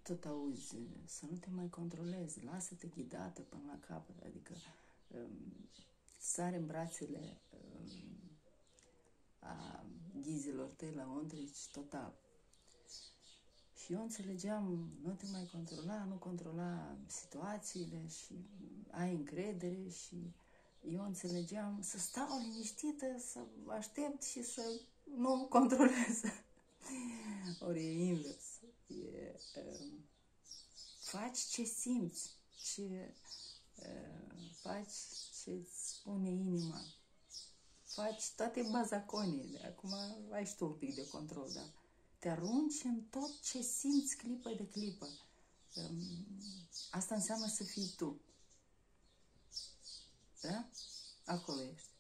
tot auzi, să nu te mai controlezi, lasă-te ghidată până la capăt, adică sare în brațele a ghizilor tăi la Ondrici total. Și eu înțelegeam, nu te mai controla, nu controla situațiile și ai încredere și eu înțelegeam să stau liniștită, să aștept și să nu controlez. Ori e invers. Faci ce simți, faci ce-ți spune inima. Faci toate bazaconii. Acum ai și tu un pic de control, dar te arunci în tot ce simți clipă de clipă. Asta înseamnă să fii tu. Da? Acolo ești.